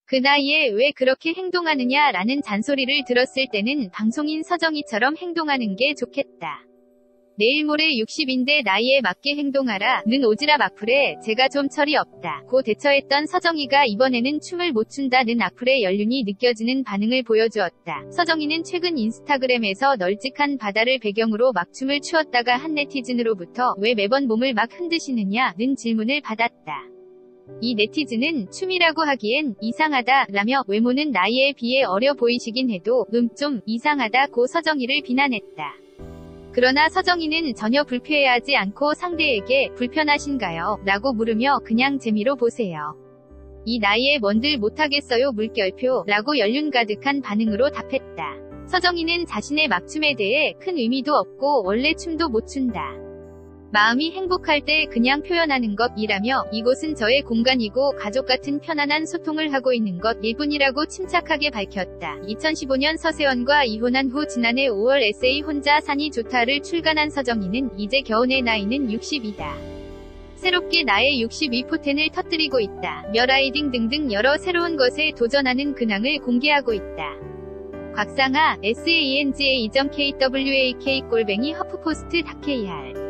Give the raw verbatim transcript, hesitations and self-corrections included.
그 나이에 왜 그렇게 행동하느냐 라는 잔소리를 들었을 때는 방송인 서정희처럼 행동하는 게 좋겠다. 내일 모레 육십인데 나이에 맞게 행동하라 는 오지랖 악플에 제가 좀 철이 없다 고 대처했던 서정희가 이번에는 춤을 못 춘다는 악플에 연륜이 느껴지는 반응을 보여주었다. 서정희는 최근 인스타그램에서 널찍한 바다를 배경으로 막춤을 추었다가 한 네티즌으로부터 왜 매번 몸을 막 흔드시느냐 는 질문을 받았다. 이 네티즌은 춤이라고 하기엔 이상하다 라며 외모는 나이에 비해 어려 보이시긴 해도 음 좀 이상하다 고 서정희를 비난했다. 그러나 서정희는 전혀 불쾌해하지 않고 상대에게 불편하신가요? 라고 물으며 그냥 재미로 보세요. 이 나이에 뭔들 못하겠어요 물결표 라고 연륜 가득한 반응으로 답했다. 서정희는 자신의 막춤에 대해 큰 의미도 없고 원래 춤도 못 춘다. 마음이 행복할 때 그냥 표현하는 것이라며 이곳은 저의 공간이고 가족 같은 편안한 소통을 하고 있는 것일 뿐이라고 침착하게 밝혔다. 이천십오년 서세원과 이혼한 후 지난해 오월 에세이 혼자 사니 좋다를 출간한 서정희는 이제 겨우 내 나이는 육십이다. 새롭게 나의 육십이 포텐을 터뜨리고 있다. 며 라이딩 등등 여러 새로운 것에 도전하는 근황을 공개하고 있다. 곽상아 에스에이엔지에이 점 케이더블유에이케이 골뱅이 허프포스트 닷케이알